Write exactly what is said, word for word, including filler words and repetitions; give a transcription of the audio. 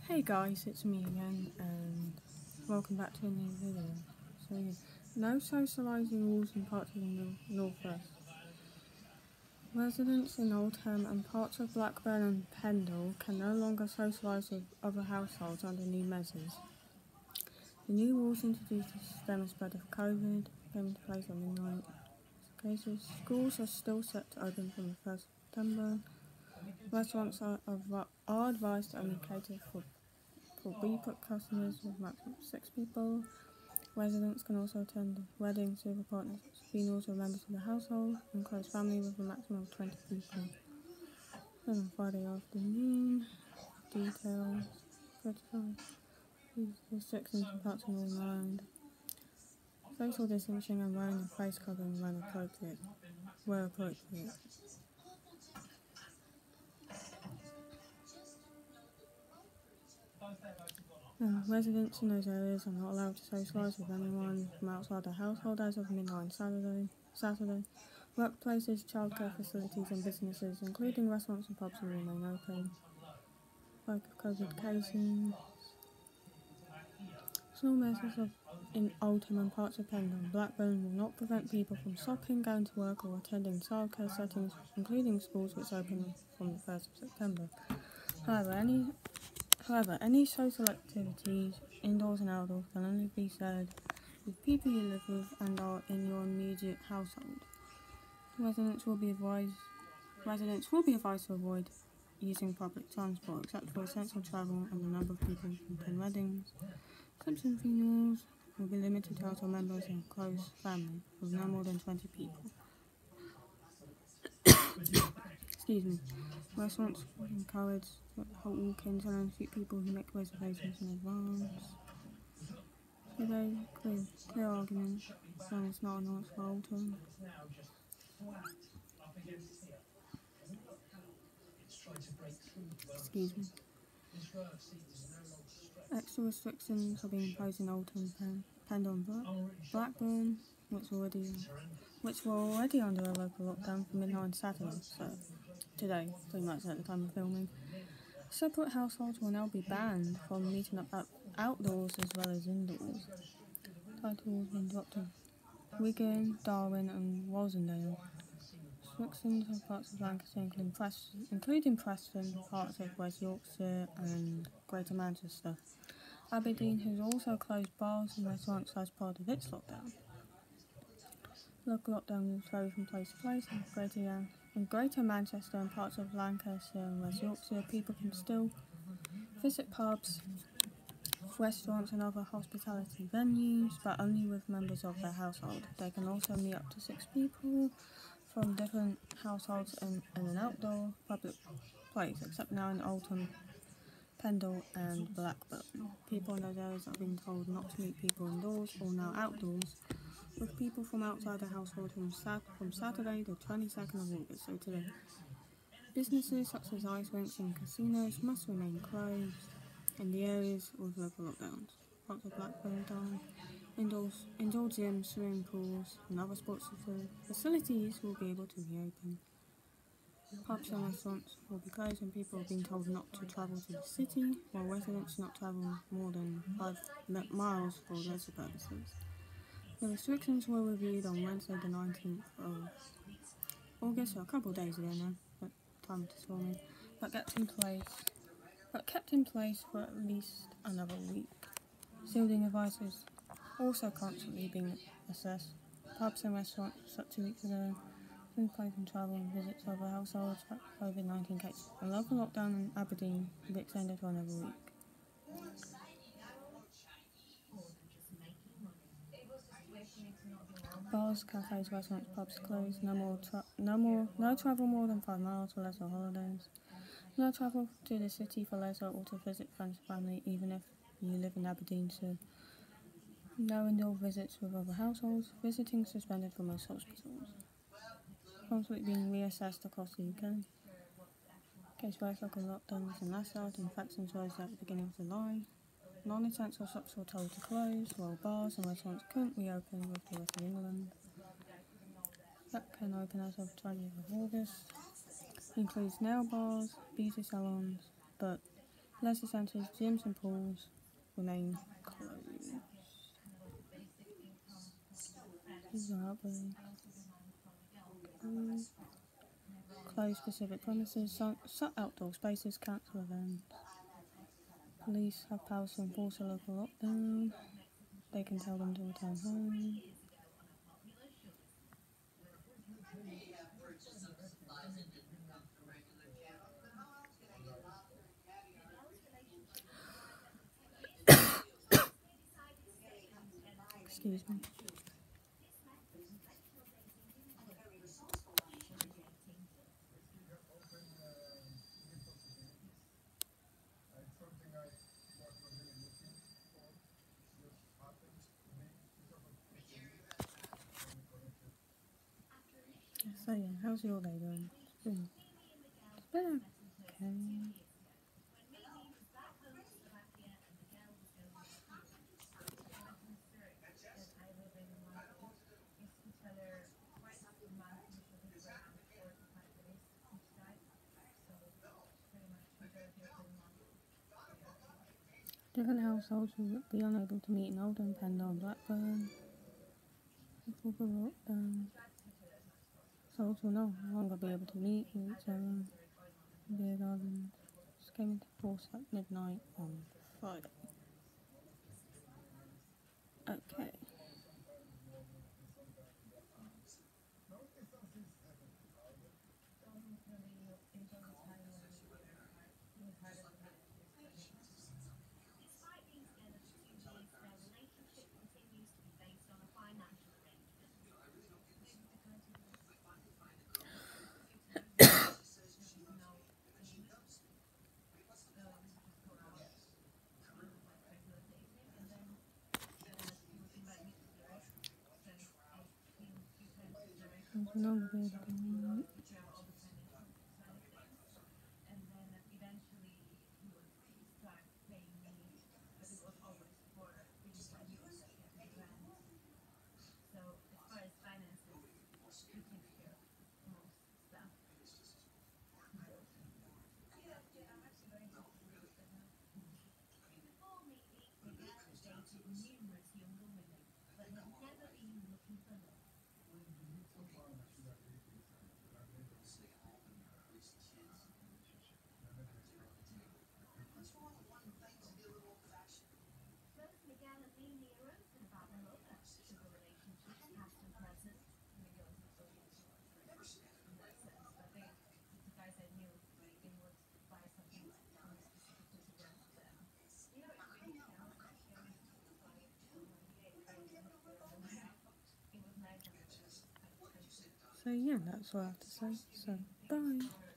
Hey guys, it's me again, and welcome back to a new video. So, yeah, no socialising rules in parts of the Nor- Northwest. Residents in Oldham and parts of Blackburn and Pendle can no longer socialise with other households under new measures. The new rules introduced to stem the spread of COVID, came into place on midnight. Cases. Schools are still set to open from the first of September. Restaurants are, are advised to only cater for For reput customers with maximum of six people. Residents can also attend weddings with a partner, funerals with members of the household, and close family with a maximum of twenty people. Then on Friday afternoon, details, critical, restrictions in parts of Northern Ireland. Social distancing and wearing a face covering when appropriate, where appropriate. Um, residents in those areas are not allowed to socialise with anyone from outside the household as of midnight Saturday. Saturday. Workplaces, childcare facilities and businesses, including restaurants and pubs, will remain open. Like COVID cases. Small measures of in Oldham and parts of Pendle and Blackburn will not prevent people from shopping, going to work or attending childcare settings, including schools which open from the first of September. However, any However, any social activities, indoors and outdoors, can only be said with people you live with and are in your immediate household. Residents will be advised residents will be advised to avoid using public transport except for essential travel, and the number of people who attend weddings, Simpson funerals will be limited to household members and close family with no more than twenty people. Excuse me. Restaurants encourage hold walk-ins and only treat people who make reservations in advance. Today, clear, clear argument, so it's not an answer for Oldham. Excuse me. Extra restrictions are being imposed in Oldham, Pen, Pendle and Blackburn, which were already which were already under a local lockdown from midnight on Saturday. So today, pretty much at the time of filming. Separate households will now be banned from meeting up out- outdoors as well as indoors. Titles been dropped of Wigan, Darwin and Rosendale. Restrictions of parts of Lancashire including, Pres- including Preston, parts of West Yorkshire and Greater Manchester. Aberdeen has also closed bars and restaurants as part of its lockdown. Local lockdown will vary from place to place. In Greater, in Greater Manchester and parts of Lancashire and West Yorkshire, people can still visit pubs, restaurants and other hospitality venues, but only with members of their household. They can also meet up to six people from different households in, in an outdoor public place, except now in Oldham, Pendle and Blackburn. People in those areas are being told not to meet people indoors or now outdoors with people from outside the household from, sat- from Saturday the twenty-second of August, so today. Businesses such as ice rinks and casinos must remain closed in the areas with local lockdowns. Parts of Blackburn Down, indoors, indoor gyms, swimming pools and other sports facilities will be able to reopen. Pubs and restaurants will be closed and people are being told not to travel to the city, while residents not travel more than five miles for leisure purposes. The restrictions were reviewed on Wednesday the nineteenth of August, so a couple of days ago now, but time to for me, but kept in place, but kept in place for at least another week. Shielding advices also constantly being assessed. Pubs and restaurants shut two weeks ago. Since place and travel and visits to other households for COVID nineteen cases. A local lockdown in Aberdeen will be extended for another week. Bars, cafes, restaurants, pubs closed. No more, tra- no more, no travel more than five miles for leisure holidays. No travel to the city for leisure or to visit friends and family, even if you live in Aberdeen. So, no indoor visits with other households. Visiting suspended for most hospitals. Constantly being reassessed across the U K. Case where local lockdowns in Leicester, infections rose at the beginning of July. Non-essential shops were told to close, while bars and restaurants couldn't reopen with the rest of England. That can open as of twentieth of August. Includes nail bars, beauty salons, but Leisure centres, gyms and pools remain closed. These are outbreaks. Um, close specific premises, so, so outdoor spaces, cancel events. Police have powers to enforce a local lockdown. They can tell them to return home. Excuse me. So yeah, how's your day going? It's been, it's been okay. Different households will be unable to meet in Oldham, Pendle and Blackburn before the lockdown. Households will no longer be able to meet with each other in beer gardens. This came into force at midnight on Friday. Okay. Households will no longer be able to meet. So yeah, that's all I have to say. So bye.